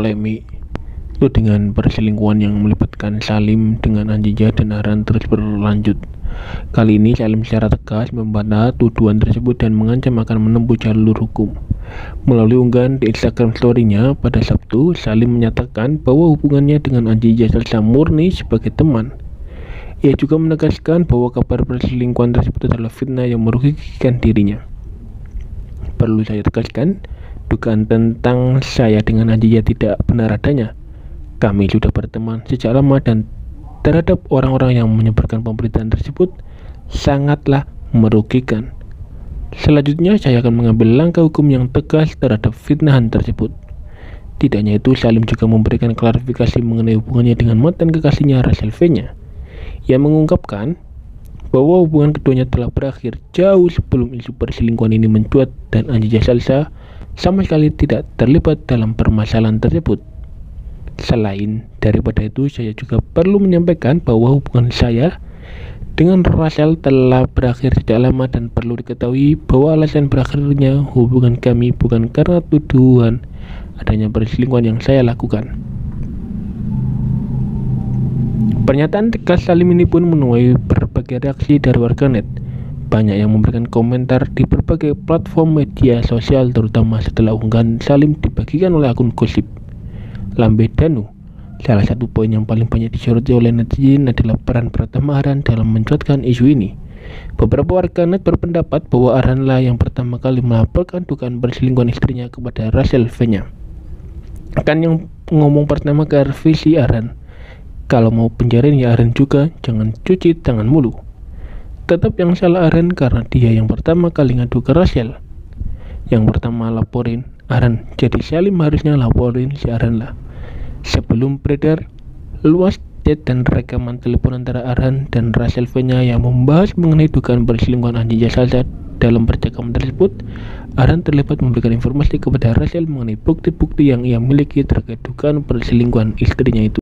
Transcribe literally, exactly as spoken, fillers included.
polemik tudingan perselingkuhan yang melibatkan Salim dengan Anjija dan Arhan terus berlanjut. Kali ini Salim secara tegas membantah tuduhan tersebut dan mengancam akan menempuh jalur hukum. Melalui unggahan di Instagram story-nya pada Sabtu, Salim menyatakan bahwa hubungannya dengan Anjija selesai murni sebagai teman. Ia juga menegaskan bahwa kabar perselingkuhan tersebut adalah fitnah yang merugikan dirinya. Perlu saya tegaskan, dugaan tentang saya dengan Anjija tidak benar adanya. Kami sudah berteman sejak lama dan terhadap orang-orang yang menyebarkan pemberitaan tersebut sangatlah merugikan. Selanjutnya saya akan mengambil langkah hukum yang tegas terhadap fitnahan tersebut. Tidak hanya itu, Salim juga memberikan klarifikasi mengenai hubungannya dengan mantan kekasihnya Rachel V-nya. Ia mengungkapkan bahwa hubungan keduanya telah berakhir jauh sebelum isu perselingkuhan ini mencuat dan Anjija Salsa sama sekali tidak terlibat dalam permasalahan tersebut. Selain daripada itu, saya juga perlu menyampaikan bahwa hubungan saya dengan Rachel telah berakhir sejak lama dan perlu diketahui bahwa alasan berakhirnya hubungan kami bukan karena tuduhan adanya perselingkuhan yang saya lakukan. Pernyataan tegas Salim ini pun menuai berbagai reaksi dari warganet. Banyak yang memberikan komentar di berbagai platform media sosial, terutama setelah unggahan Salim dibagikan oleh akun gosip Lambe Danu. Salah satu poin yang paling banyak disoroti oleh netizen adalah peran pertama Arhan dalam mencuatkan isu ini. Beberapa warganet berpendapat bahwa Arhanlah yang pertama kali melaporkan dugaan perselingkuhan istrinya kepada Rachel V-nya. Kan yang ngomong pertama ke revisi Arhan. Kalau mau penjarain ya Arhan juga, jangan cuci tangan mulu. Tetap yang salah Arhan karena dia yang pertama kali ngadu ke Rachel. Yang pertama laporin Arhan, jadi Salim harusnya laporin si Arhan lah. Sebelum beredar luas chat dan rekaman telepon antara Arhan dan Rachel V-nya yang membahas mengenai dugaan perselingkuhan Anjija Salsa. Dalam percakapan tersebut, Arhan terlibat memberikan informasi kepada Rachel mengenai bukti-bukti yang ia miliki terkait dugaan perselingkuhan istrinya itu.